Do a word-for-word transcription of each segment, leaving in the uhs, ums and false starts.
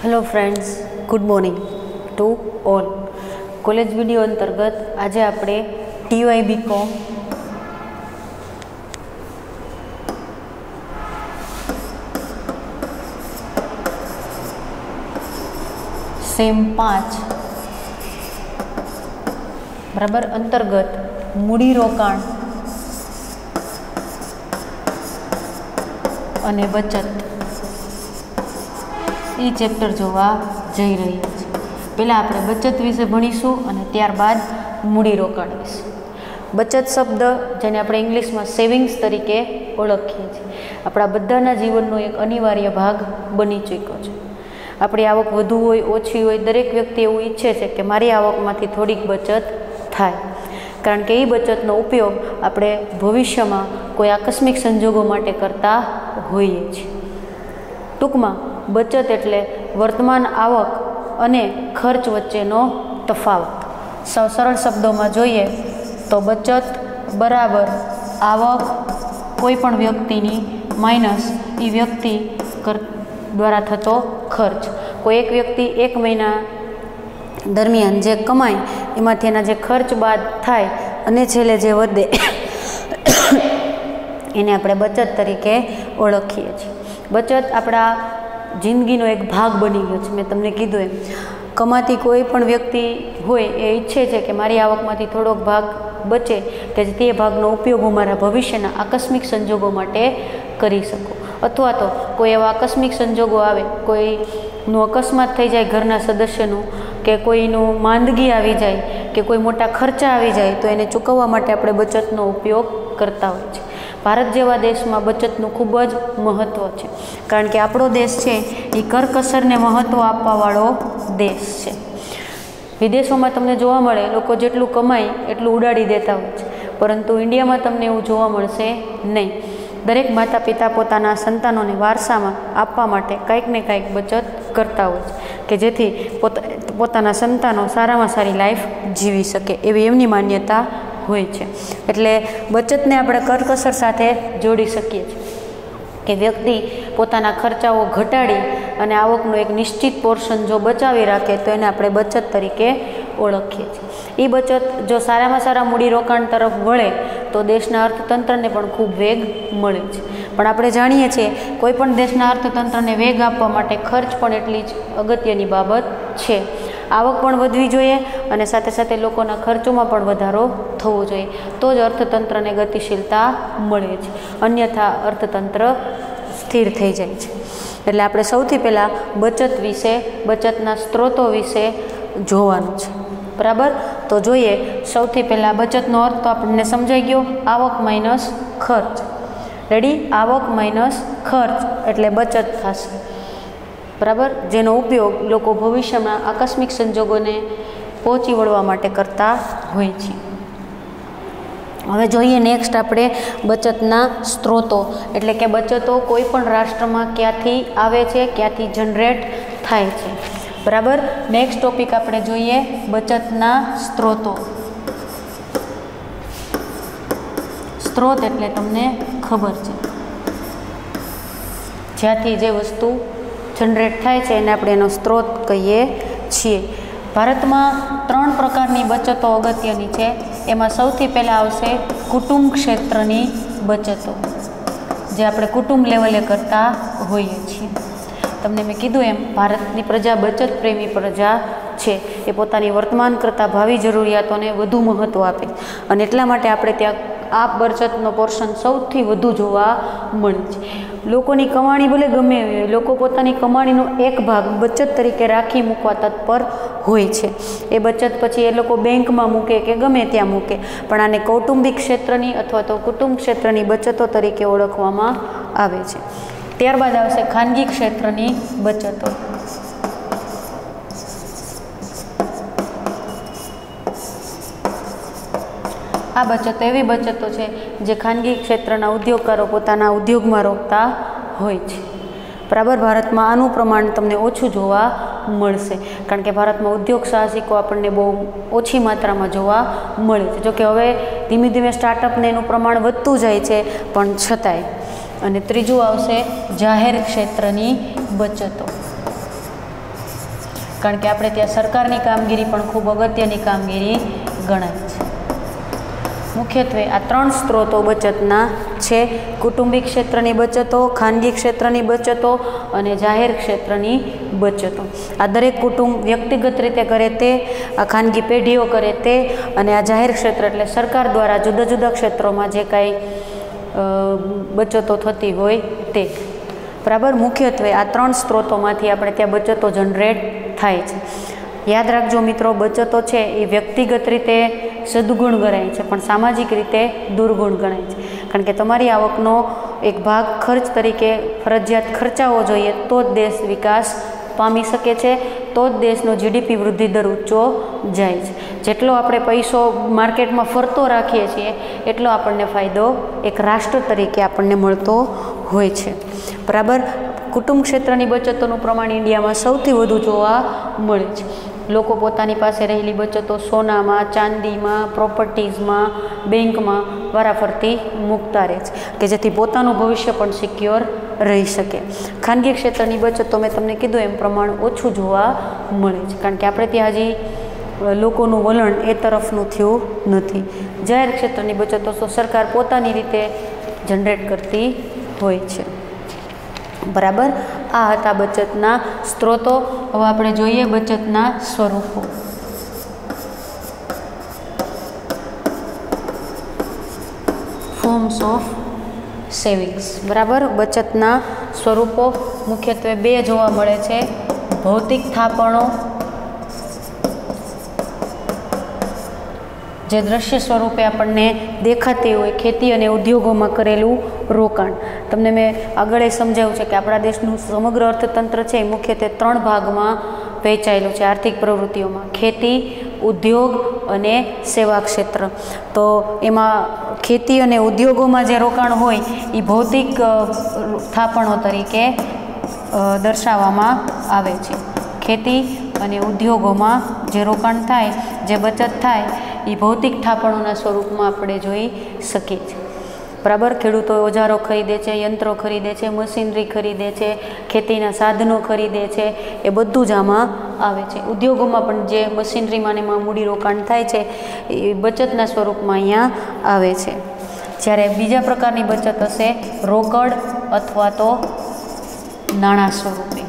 Hello friends, good morning to all. College video अंतर्गत आज आपणे टीवाय बीकॉम सेम पांच बराबर अंतर्गत मूडीरोकाण अने बचत ए चेप्टर जोवा जई रह्या छे। पहला आपणे बचत विषे भणीशुं अने त्यारबाद मूडीरोकाण विषे। बचत शब्द जेने आपणे इंग्लिश में सेविंग्स तरीके ओळखीए छीए, आपणा बधाना जीवननो एक अनिवार्य भाग बनी चूक्यो छे। आपणी आवक वधु होय ओછી होय, दरेक व्यक्ति एवुं ઈચ્છે છે કે મારી આવકमांथी થોડીક बचत थाय, कारण के ए बचतनो उपयोग आपणे भविष्यमां कोई आकस्मिक संजोगों माटे करता होईए छीए। टूंकमां बचत एटले वर्तमान आवक अने खर्च वच्चेनो तफावत। सौ सरल शब्दों में जोईए तो बचत बराबर आवक कोईपण व्यक्तिनी माइनस ए व्यक्ति कर द्वारा थतो खर्च। कोई एक व्यक्ति एक महीना दरमियान जे कमाय एमांथी एना जे खर्च बाद थाय अने छेल्ले जे वधे एने आपणे बचत तरीके ओळखीए छीए। बचत आपणा जिंदगीनो एक भाग बनी गयो छे। मैं तमने कीधुं एम कमाती कोई पण व्यक्ति होय ए ઈચ્છે છે કે મારી આવકમાંથી થોડોક ભાગ બચે કે તે ભાગનો ઉપયોગ હું મારા ભવિષ્યના આકસ્મિક સંજોગો માટે કરી શકું, અથવા તો કોઈ એવા આકસ્મિક સંજોગો આવે, કોઈનું અકસ્માત થઈ જાય ઘરના સદસ્યનું, કે કોઈનું માંદગી આવી જાય, કે કોઈ મોટા ખર્ચા આવી જાય તો એને ચૂકવવા માટે આપણે બચતનો ઉપયોગ કરતા હોય છે। भारत जेवा देश में बचतनु खूब ज महत्व है, कारण के आपणो देश है ये करकसर ने महत्व आपवावाळो देश है। विदेशों में तमने जोवा मळे लोको जेटलुं कमाय एटलुं उडाड़ी देता होय छे, परंतु इंडिया में तमने एवुं जोवा मळशे नहीं। दरेक माता पिता पोताना संतानोने वारसामां आपवा माटे कांईक ने कांईक बचत करता होय छे के जेथी पोता पोताना संतानो सारामां सारी लाइफ जीवी शके, एवी एमनी मान्यता होय छे। एटले बचतने आपणे करकसर साथे जोड़ी शकीए छीए के व्यक्ति पोताना खर्चाओ घटाड़ी अने आवकनो एक निश्चित पोर्शन जो बचावी राखे तो एने आपणे बचत तरीके ओळखीए छीए। ए बचत जो सारामां सारा मूडीरोकाण तरफ वळे तो देशना अर्थतंत्रने पण खूब वेग मळे छे। पण आपणे जाणीए छीए कोईपण देशना अर्थतंत्रने वेग आपवा माटे खर्च पण एटली ज अगत्यनी बाबत छे। आवक पण वधवी जोईए अने साथे साथे लोकोना खर्चोमां पण वधारो थवो जोईए, तो ज अर्थतंत्रने गतिशीलता मळे छे, अन्यथा अर्थतंत्र स्थिर थई जाय छे। एटले आपणे सौथी पहेला बचत विषे, बचतना स्त्रोतो विषे जोवानुं छे, बराबर। तो जोईए सौथी पहेला बचतनो अर्थ तो आपणे समजाई गयो, आवक माइनस खर्च। रेडी? आवक माइनस खर्च एटले बचत थशे, बराबर, जेनो उपयोग लोको भविष्य में आकस्मिक संजोगों ने पहोंची वळवा माटे करता होय छे। हवे जोईए नेक्स्ट आपणे बचतना स्त्रोतो, एटले के बचतो कोईपण राष्ट्र में क्यांथी आवे छे, क्यांथी जनरेट थाय छे, बराबर। नेक्स्ट टॉपिक आपणे जोईए बचतना स्त्रोतो। स्त्रोत एटले तमने खबर छे ज्यांथी जे वस्तु जनरेट थाय छे एने आपणे एनो स्त्रोत कहीए छीए। भारत में त्रण प्रकारनी बचतो अगत्यनी छे। एमां सौथी पहेला आवशे कुटुंब क्षेत्रनी बचतो, जे आपणे कुटुंब लेवले करता होईए छीए। तमने मैं कीधुं एम भारतनी प्रजा बचत प्रेमी प्रजा छे, ए पोतानी वर्तमान करता भावी जरूरियातोने वधु महत्व आपे अने एटला माटे आपणे त्यां आ बचतनो पोर्शन सौथी वधु जोवा मळे छे। लोकोनी कमाणी भले गमे एवी होय, लोको पोतानी कमाणीनो एक भाग बचत तरीके राखी मूकवा तत्पर होय छे। ए बचत पछी ए लोको बेंकमां मूके के गमे त्यां मूके, पण आने कौटुंबिक क्षेत्रनी अथवा तो कुटुंब क्षेत्रनी बचतो तरीके ओळखवामां आवे छे। त्यारबाद आवशे खानगी क्षेत्रनी बचतो। आ बचतो एवी बचतो छे जे खानगी क्षेत्रना उद्योगकारो पोताना उद्योगमां रोकता होय छे, बराबर। भारत में आनुं प्रमाण तमने ओछुं जोवा मळशे, कारण के भारत में उद्योग साहसिको आपणने बहु ओછી मात्रा में जोवा मळे छे। जो कि हवे धीमे धीमे स्टार्टअप ने एनुं प्रमाण वधतुं जाय छे, पण छतांय। अने त्रीजुं आवशे जाहेर क्षेत्रनी बचतो। कारण के आपणे त्यां सरकारनी कामगीरी पण खूब अगत्यनी कामगीरी गणाय छे। मुख्यत्वे आ त्रण स्त्रोतो बचतना छे, कुटुंबिक क्षेत्रनी बचतो, खानगी क्षेत्रनी बचतो अने जाहेर क्षेत्रनी बचतो। आ दरेक कुटुंब व्यक्तिगत रीते करे ते, आ खानगी पेढ़ीओ करे ते, अने आ जाहेर क्षेत्र एटले सरकार द्वारा जुदा जुदा क्षेत्रोमां जे कांई बचतो थती होय ते। बराबर, मुख्यत्वे आ त्रण स्त्रोतोमांथी आपणे त्यां बचतो जनरेट थाय छे। याद राखजो मित्रों, बचतो छे ए व्यक्तिगत रीते सद्गुण गणाय छे पण सामाजिक रीते दुर्गुण गणाय छे, कारण के तमारी आवकनो एक भाग खर्च तरीके फरजियात खर्चावो जोईए तो ज देश विकास पामी शके छे, तो ज देशनो जीडीपी वृद्धि दर ऊंचो जाय छे। जेटलो आपणे पैसो मार्केटमां फरतो राखीए छीए एटलो आपणने फायदो एक राष्ट्र तरीके आपणने मळतो होय छे। बराबर, कुटुंब क्षेत्रनी बचतोनुं प्रमाण इंडियामां सौथी वधु जोवा मळे छे। लोको पोतानी पासे रहेली बचतो सोनामां, चांदीमां, प्रोपर्टीजमां, बेंकमां वाराफरती मूकता रहे छे के जेथी पोतानुं भविष्य पण सिक्योर रही शके। खानगी क्षेत्रनी बचतो मैं तमने कीधुं एम प्रमाण ओछुं जोवा मळे छे, कारण के आपणे त्यां हजी लोकोनुं वलण ए तरफनुं थयुं नथी। जाहेर क्षेत्रनी बचतो तो सरकार पोतानी रीते जनरेट करती होय छे। बराबर, आ हता बचतना स्त्रोतो। हवे आपणे जोईए बचतना स्वरूपो। Forms of savings. बराबर, बचतना स्वरूपो मुख्यत्वे बे जोवा मळे छे। भौतिक थापणो जे दृश्य स्वरूपे आपणने देखाती होय, खेती अने उद्योगोमां करेलुं रोकाण। तमने मैं आगळ समजाव्युं छे के आपणा देशनुं समग्र अर्थतंत्र छे मुख्यत्वे त्रण भागमां वहेंचायेलुं छे आर्थिक प्रवृत्तिओमां, खेती, उद्योग अने सेवा क्षेत्र। तो एमां खेती अने उद्योगोमां जे रोकाण होय ए भौतिक थापणो तरीके दर्शाववामां आवे छे। खेती अने उद्योगोमां जे रोकाण थाय, जे बचत थाय ए भौतिक थापणोना स्वरूपमां आपणे जोई शकीए छीए। बराबर, खेडूतो ओजारो खरीदे छे, यंत्रो खरीदे छे, मशीनरी खरीदे छे, खेतीना साधनो खरीदे छे, ए बधुं ज आमां आवे छे। उद्योगोमां पण जे मशीनरीमां ने मूडी रोकाण थाय छे ए बचतना स्वरूपमां अहींया आवे छे। ज्यारे बीजा प्रकारनी बचत हशे रोकड़ अथवा तो नाणां स्वरूपे,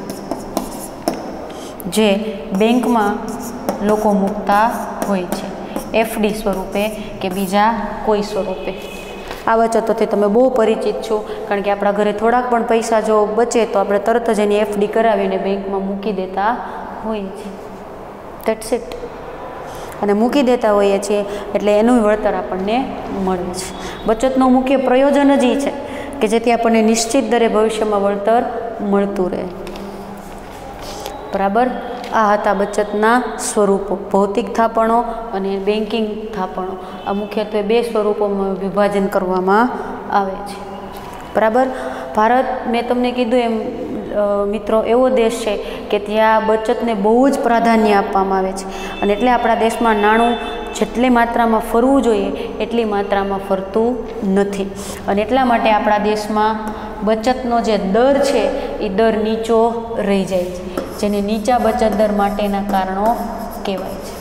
जे बेंकमां लोको मूकता होय छे, एफडी स्वरूपे के बीजा कोई स्वरूपे। आ बचतोथी तमे बहु परिचित छो, कारण के आपणा घरे थोड़ाक पण पैसा जो बचे तो आपणे तरत ज एनी एफडी करावीने बेंकमां मूकी देता होईए छीए। That's it. अने मूकी देता होईए छीए एटले एनुं वळतर आपणने मळे छे। बचतनो मुख्य प्रयोजन ज ई छे के जेथी आपणने निश्चित दरे भविष्यमां वळतर मळतुं रहे। बराबर, आ हता बचतना स्वरूपो। भौतिक थापणो अने बेंकिंग थापणो आ मुख्यत्वे बे स्वरूपोमां विभाजन करवामां आवे छे। बराबर, भारत मैं तमने कीधुं एम मित्रों एवो देश छे के त्यां बचतने बहु ज प्राधान्य आपवामां आवे छे अने एटले आपणा देशमां नाणुं जेटली मात्रामां फरवुं जोईए एटली मात्रामां फरतुं नथी अने एटला माटे आपणा देशमां बचतनो जे दर छे ए दर नीचो रही जाय छे, जेने नीचा बचत दर माटेना कारणो कहेवाय छे।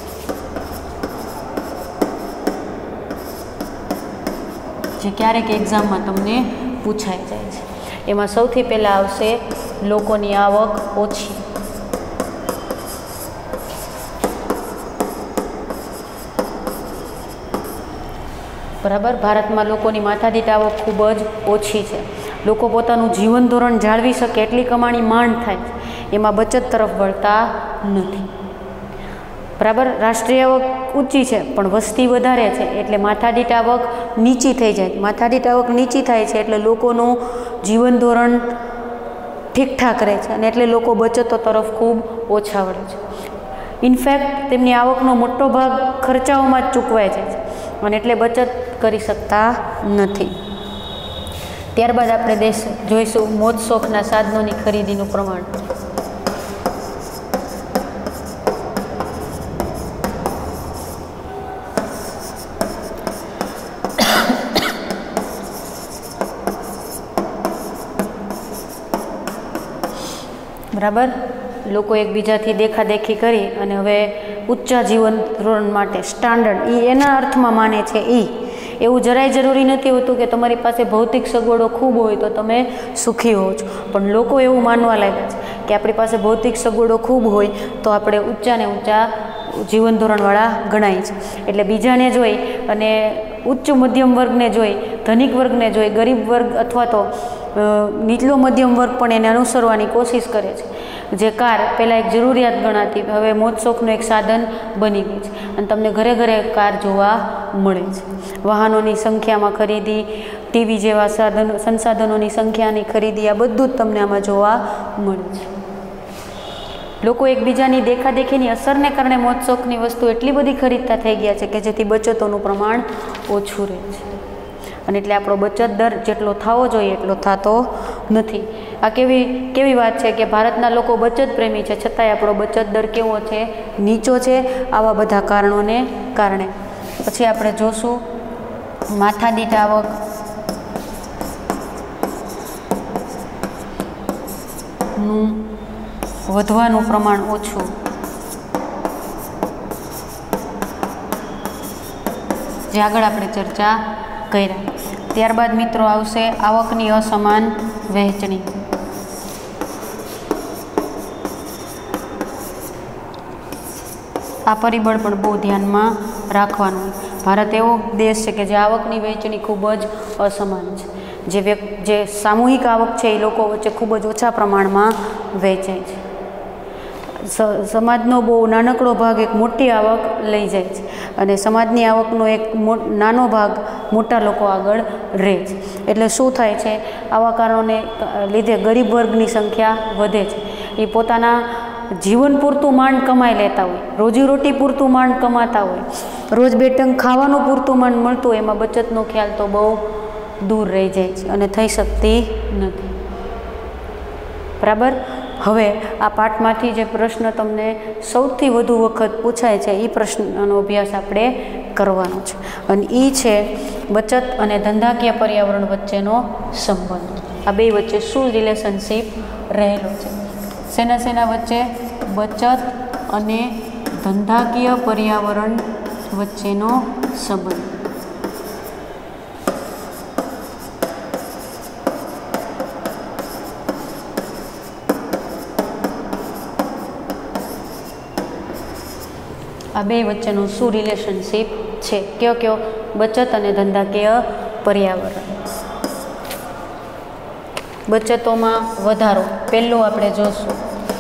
जे क्यारेक एक्जाममां तमने पूछाई जाय छे। एमां सौथी पहेला आवशे लोकोनी आवक ओછી। बराबर, भारतमां लोकोनी माथादीठ आवक खूब ज ओછી छे। लोको पोतानुं जीवन धोरण जाळवी शके एटली कमाणी માંડ थाय छे, एमां बचत तरफ वळता नथी। बराबर, राष्ट्रीय आवक ऊंची छे पण वस्ती वधारे छे एटले माथादीठ आवक नीची थई जाय। माथादीठ आवक नीची थाय छे एटले लोकोनुं जीवन धोरण ठीक ठाक रहे छे अने एटले लोको बचतो तरफ खूब ओछा वळे छे। इनफेक्ट तेमनी आवकनो मोटो भाग खर्चाओमां ज चूकवाय जाय छे अने एटले बचत करी शकता नथी। त्यारबाद आपणे देश जोईशुं मोज शोखना साधनोनी खरीदीनुं प्रमाण। बराबर, લોકો એકબીજાથી દેખાદેખી કરી અને હવે ઊંચા જીવન ધોરણ માટે સ્ટાન્ડર્ડ એ એના અર્થમાં માને છે. એ એવું જરાય જરૂરી નથી હોતું કે તમારી પાસે ભૌતિક સગવડો ખૂબ હોય તો તમે સુખી હો છો, પણ લોકો એવું માનવા લાગ્યા છે કે આપણી પાસે ભૌતિક સગવડો ખૂબ હોય તો આપણે ઊંચા ને ઊંચા જીવન ધોરણવાળા ગણાય છે. એટલે બીજાને જોઈ અને ઉચ્ચ મધ્યમ વર્ગને જોઈ, ધનિક વર્ગને જોઈ, ગરીબ વર્ગ અથવા તો નીચલો મધ્યમ વર્ગ પણ એને અનુસરવાની કોશિશ કરે છે. જે કાર પહેલાં એક જરૂરિયાત ગણાતી હવે મોજ શોખનું એક સાધન બની ગઈ છે અને તમને ઘરે ઘરે કાર જોવા મળે છે. વાહનોની સંખ્યામાં ખરીદી, ટીવી જેવા સાધનો સંસાધનોની સંખ્યાની ખરીદી, આ બધું જ તમને આમાં જોવા મળે છે. લોકો એકબીજાની દેખાદેખીની અસરને કારણે મોજ શોખની વસ્તુ એટલી બધી ખરીદતા થઈ ગયા છે કે જેથી બચતોનું પ્રમાણ ઓછું રહે છે અને એટલે આપણો બચત દર જેટલો થવો જોઈએ એટલો થતો નથી. આ કેવી કેવી વાત છે કે ભારતના લોકો બચત પ્રેમી છે, છતાંય આપણો બચત દર કેવો છે? નીચો છે. આવા બધા કારણોને કારણે. પછી આપણે જોશું માથાદીઠ આવક, નું વધવાનું પ્રમાણ ઓછું, જે આગળ આપણે ચર્ચા કર્યા. ત્યારબાદ મિત્રો આવશે આવકની અસમાન વહેંચણી. આ પરિબળ પણ બહુ ધ્યાનમાં રાખવાનું. ભારત એવો દેશ છે કે જે આવકની વહેંચણી ખૂબ જ અસમાન છે. જે વ્યક્તિ જે સામૂહિક આવક છે એ લોકો વચ્ચે ખૂબ જ ઓછા પ્રમાણમાં વહેંચાય છે. સમાજનો બહુ નાનકડો ભાગ એક મોટી આવક લઈ જાય છે અને સમાજની આવકનો એક નાનો ભાગ મોટા લોકો આગળ રહે છે. એટલે શું થાય છે? આવા કારણોને લીધે ગરીબ વર્ગની સંખ્યા વધે છે. એ પોતાના જીવન પૂરતું માંડ કમાઈ લેતા હોય, રોજીરોટી પૂરતું માંડ કમાતા હોય, રોજ બે ટંક ખાવાનું પૂરતું માંડ મળતું હોય, એમાં બચતનો ખ્યાલ તો બહુ દૂર રહી જાય છે અને થઈ શકતી નથી. બરાબર. હવે આ પાઠમાંથી જે પ્રશ્ન તમને સૌથી વધુ વખત પૂછાય છે એ પ્રશ્નનો અભ્યાસ આપણે કરવાનો છે અને એ છે બચત અને ધંધાકીય પર્યાવરણ વચ્ચેનો સંબંધ. આ બે વચ્ચે શું રિલેશનશીપ રહેલો છે? શેના શેના વચ્ચે? બચત અને ધંધાકીય પર્યાવરણ વચ્ચેનો સંબંધ. આ બે વચ્ચેનું શું રિલેશનશીપ છે? કયો કયો? બચત અને ધંધાકીય પર્યાવરણ. બચતોમાં વધારો પહેલું આપણે જોશું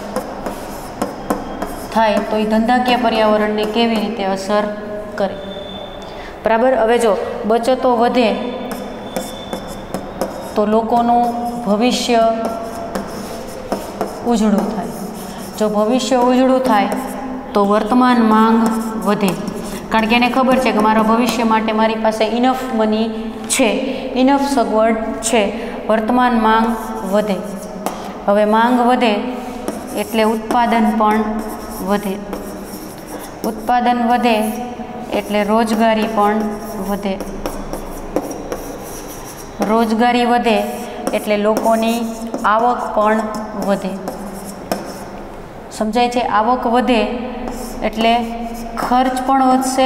થાય તો એ ધંધાકીય પર્યાવરણને કેવી રીતે અસર કરે. બરાબર. હવે જો બચતો વધે તો લોકોનું ભવિષ્ય ઉજળું થાય. જો ભવિષ્ય ઉજળું થાય તો વર્તમાન માંગ વધે, કારણ કે એને ખબર છે કે મારા ભવિષ્ય માટે મારી પાસે ઇનફ મની છે, ઇનફ સગવડ છે. વર્તમાન માંગ વધે. હવે માંગ વધે એટલે ઉત્પાદન પણ વધે. ઉત્પાદન વધે એટલે રોજગારી પણ વધે. રોજગારી વધે એટલે લોકોની આવક પણ વધે. સમજાય છે? આવક વધે એટલે ખર્ચ પણ વધશે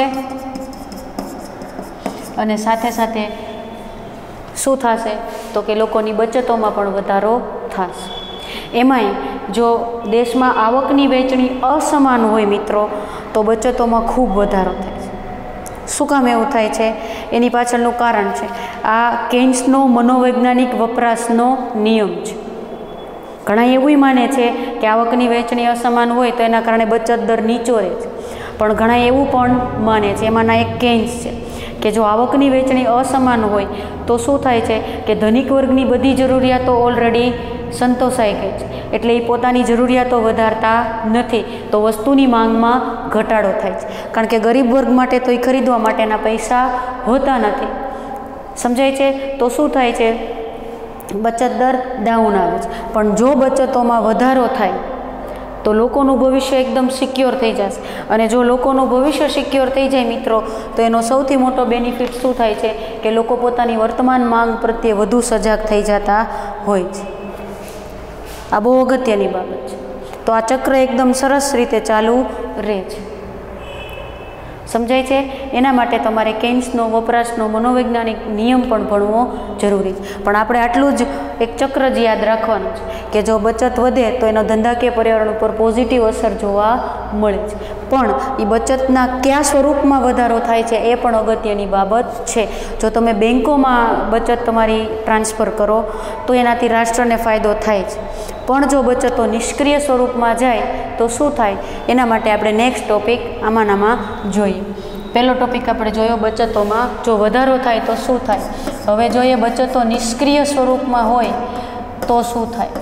અને સાથે સાથે શું થશે તો કે લોકોની બચતોમાં પણ વધારો થશે. એમાંય જો દેશમાં આવકની વહેંચણી અસમાન હોય મિત્રો તો બચતોમાં ખૂબ વધારો થાય છે. શું કામ એવું થાય છે? એની પાછળનું કારણ છે આ કેન્સનો મનોવૈજ્ઞાનિક વપરાશનો નિયમ છે. ઘણા એવું માને છે કે આવકની વહેંચણી અસમાન હોય તો એના કારણે બચત દર નીચો રહે છે, પણ ઘણા એવું પણ માને છે, એમાંના એક કેન્સ છે કે જો આવકની વહેંચણી અસમાન હોય તો શું થાય છે કે ધનિક વર્ગની બધી જરૂરિયાતો ઓલરેડી સંતોષાઈ ગઈ છે, એટલે એ પોતાની જરૂરિયાતો વધારતા નથી, તો વસ્તુની માંગમાં ઘટાડો થાય છે, કારણ કે ગરીબ વર્ગ માટે તો એ ખરીદવા માટેના પૈસા હોતા નથી. સમજાય છે? તો શું થાય છે? બચત દર ડાઉન આવે છે. પણ જો બચતોમાં વધારો થાય તો લોકોનું ભવિષ્ય એકદમ સિક્યોર થઈ જશે અને જો લોકોનું ભવિષ્ય સિક્યોર થઈ જાય મિત્રો તો એનો સૌથી મોટો બેનિફિટ શું થાય છે કે લોકો પોતાની વર્તમાન માંગ પ્રત્યે વધુ સજાગ થઈ જતા હોય છે. આ બહુ અગત્યની બાબત છે. તો આ ચક્ર એકદમ સરસ રીતે ચાલુ રહે છે। સમજાય છે? એના માટે તમારે કેન્સનો વપરાશનો મનોવૈજ્ઞાનિક નિયમ પણ ભણવો જરૂરી છે। પણ આપણે આટલું જ એક ચક્ર જ યાદ રાખવાનું છે કે જો બચત વધે તો એનો ધંધાકીય પર્યાવરણ ઉપર પોઝિટિવ અસર જોવા મળે છે, પણ એ બચતના કયા સ્વરૂપમાં વધારો થાય છે એ પણ અગત્યની બાબત છે। જો તમે બેંકોમાં બચત તમારી ટ્રાન્સફર કરો તો એનાથી રાષ્ટ્રને ફાયદો થાય છે, પણ જો બચતો નિષ્ક્રિય સ્વરૂપમાં જાય તો શું થાય એના માટે આપણે નેક્સ્ટ ટોપિક આમાં આમાં જોઈએ। પહેલો ટોપિક આપણે જોયો બચતોમાં જો વધારો થાય તો શું થાય। હવે જોઈએ બચતો નિષ્ક્રિય સ્વરૂપમાં હોય તો શું થાય।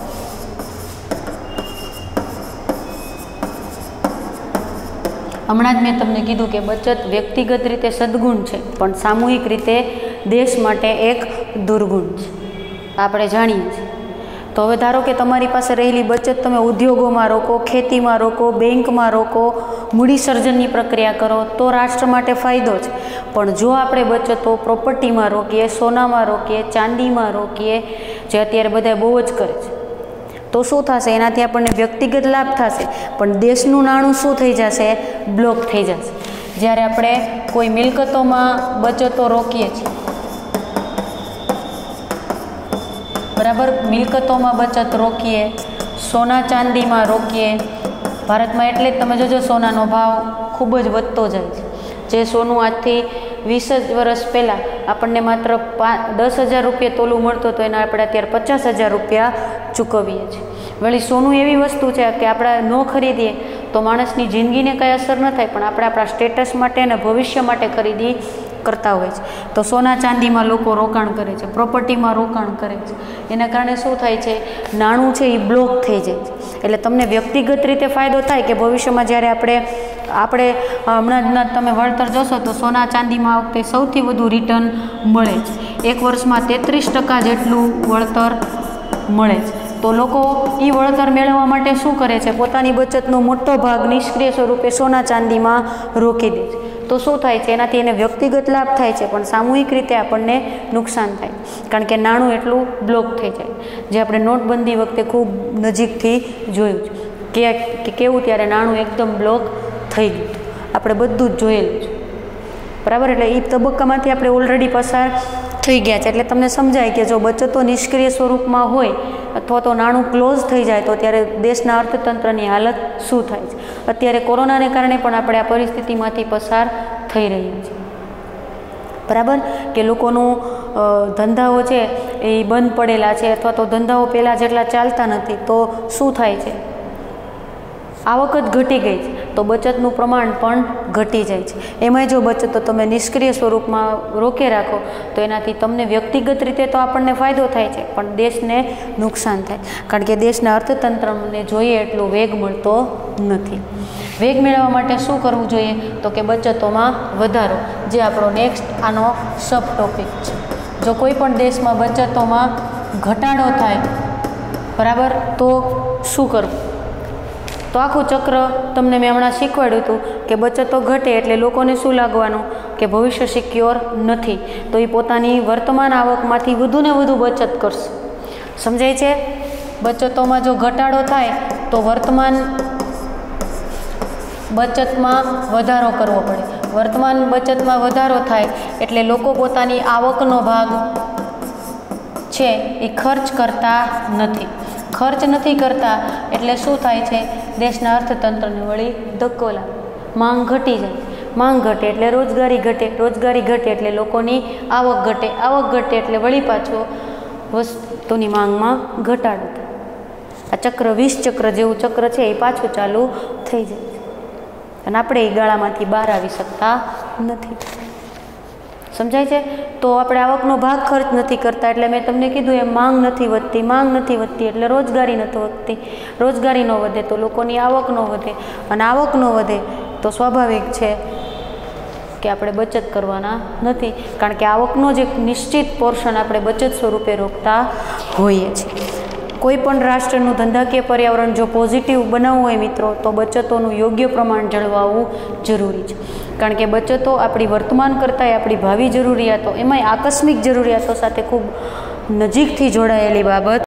હમણાં જ મેં તમને કીધું કે બચત વ્યક્તિગત રીતે સદગુણ છે, પણ સામૂહિક રીતે દેશ માટે એક દુર્ગુણ છે, આપણે જાણીએ છીએ। તો હવે ધારો કે તમારી પાસે રહેલી બચત તમે ઉદ્યોગોમાં રોકો, ખેતીમાં રોકો, બેંકમાં રોકો, મૂડી સર્જનની પ્રક્રિયા કરો તો રાષ્ટ્ર માટે ફાયદો છે, પણ જો આપણે બચતો પ્રોપર્ટીમાં રોકીએ, સોનામાં રોકીએ, ચાંદીમાં રોકીએ, જે અત્યારે બધા બહુ જ કરે છે, તો શું થશે? એનાથી આપણને વ્યક્તિગત લાભ થશે, પણ દેશનું નાણું શું થઈ જશે? બ્લોક થઈ જશે। જ્યારે આપણે કોઈ મિલકતોમાં બચતો રોકીએ છીએ, બરાબર, મિલકતોમાં બચત રોકીએ, સોના ચાંદીમાં રોકીએ, ભારતમાં એટલે જ તમે જોજો સોનાનો ભાવ ખૂબ જ વધતો જાય છે। જે સોનું આજથી વીસ જ વર્ષ પહેલાં આપણને માત્ર પા દસ હજાર રૂપિયા તોલું મળતું તો એના આપણે અત્યારે પચાસ હજાર રૂપિયા ચૂકવીએ છીએ। વળી સોનું એવી વસ્તુ છે કે આપણે ન ખરીદીએ તો માણસની જિંદગીને કંઈ અસર ન થાય, પણ આપણે આપણા સ્ટેટસ માટે અને ભવિષ્ય માટે ખરીદી કરતા હોય છે। તો સોના ચાંદીમાં લોકો રોકાણ કરે છે, પ્રોપર્ટીમાં રોકાણ કરે છે, એના કારણે શું થાય છે? નાણું છે એ બ્લોક થઈ જાય છે। એટલે તમને વ્યક્તિગત રીતે ફાયદો થાય કે ભવિષ્યમાં જ્યારે આપણે આપણે હમણાં તમે વળતર જોશો તો સોના ચાંદીમાં આ વખતે સૌથી વધુ રિટર્ન મળે છે, એક વર્ષમાં તેત્રીસ ટકા જેટલું વળતર મળે છે। તો લોકો એ વળતર મેળવવા માટે શું કરે છે? પોતાની બચતનો મોટો ભાગ નિષ્ક્રિય સ્વરૂપે સોના ચાંદીમાં રોકી દે છે। તો શું થાય છે? એનાથી એને વ્યક્તિગત લાભ થાય છે, પણ સામૂહિક રીતે આપણને નુકસાન થાય, કારણ કે નાણું એટલું બ્લોક થઈ જાય, જે આપણે નોટબંધી વખતે ખૂબ નજીકથી જોયું છે કે કેવું ત્યારે નાણું એકદમ બ્લોક થઈ ગયું, આપણે બધું જ જોયેલું છે, બરાબર। એટલે એ તબક્કામાંથી આપણે ઓલરેડી પસાર થઈ ગયા છે, એટલે તમને સમજાય કે જો બચતો નિષ્ક્રિય સ્વરૂપમાં હોય અથવા તો નાણું ક્લોઝ થઈ જાય તો ત્યારે દેશના અર્થતંત્રની હાલત શું થાય છે। અત્યારે કોરોનાને કારણે પણ આપણે આ પરિસ્થિતિમાંથી પસાર થઈ રહ્યા છીએ, બરાબર, કે લોકોનું ધંધાઓ છે એ બંધ પડેલા છે, અથવા તો ધંધાઓ પહેલાં જેટલા ચાલતા નથી, તો શું થાય છે? આવક જ ઘટી ગઈ છે, તો બચતનું પ્રમાણ પણ ઘટી જાય છે। એમાંય જો બચતો તમે નિષ્ક્રિય સ્વરૂપમાં રોકે રાખો તો એનાથી તમને વ્યક્તિગત રીતે તો આપણને ફાયદો થાય છે, પણ દેશને નુકસાન થાય, કારણ કે દેશના અર્થતંત્રને જોઈએ એટલો વેગ મળતો નથી। વેગ મેળવવા માટે શું કરવું જોઈએ? તો કે બચતોમાં વધારો, જે આપણો નેક્સ્ટ આનો સબ ટોપિક છે। જો કોઈ પણ દેશમાં બચતોમાં ઘટાડો થાય, બરાબર, તો શું કરવું? તો આખું ચક્ર તમને મેં હમણાં શીખવાડ્યું હતું કે બચતો ઘટે એટલે લોકોને શું લાગવાનું કે ભવિષ્ય સિક્યોર નથી, તો એ પોતાની વર્તમાન આવકમાંથી વધુ ને વધુ બચત કરશે। સમજાય છે? બચતોમાં જો ઘટાડો થાય તો વર્તમાન બચતમાં વધારો કરવો પડે, વર્તમાન બચતમાં વધારો થાય એટલે લોકો પોતાની આવકનો ભાગ છે એ ખર્ચ કરતા નથી, ખર્ચ નથી કરતા એટલે શું થાય છે? દેશના અર્થતંત્રને વળી ધક્કો લાગે, માંગ ઘટી જાય, માંગ ઘટે એટલે રોજગારી ઘટે, રોજગારી ઘટે એટલે લોકોની આવક ઘટે, આવક ઘટે એટલે વળી પાછો વસ્તુની માંગમાં ઘટાડો થાય। આ ચક્ર વીસ ચક્ર જેવું ચક્ર છે એ પાછું ચાલુ થઈ જાય છે, અને આપણે એ ગાળામાંથી બહાર આવી શકતા નથી। સમજાય છે? તો આપણે આવકનો ભાગ ખર્ચ નથી કરતા એટલે મેં તમને કીધું એમ માંગ નથી વધતી, માંગ નથી વધતી એટલે રોજગારી નથી વધતી, રોજગારી ન વધે તો લોકોની આવક ન વધે, અને આવક ન વધે તો સ્વાભાવિક છે કે આપણે બચત કરવાના નથી, કારણ કે આવકનો જ એક નિશ્ચિત પોર્શન આપણે બચત સ્વરૂપે રોકતા હોઈએ છીએ। કોઈ પણ રાષ્ટ્રનું ધંધાકીય પર્યાવરણ જો પોઝિટિવ બનાવવું હોય મિત્રો, તો બચતોનું યોગ્ય પ્રમાણ જળવાવું જરૂરી છે, કારણ કે બચતો આપણી વર્તમાન કરતાં આપણી ભાવિ જરૂરિયાતો, એમાંય આકસ્મિક જરૂરિયાતો સાથે ખૂબ નજીકથી જોડાયેલી બાબત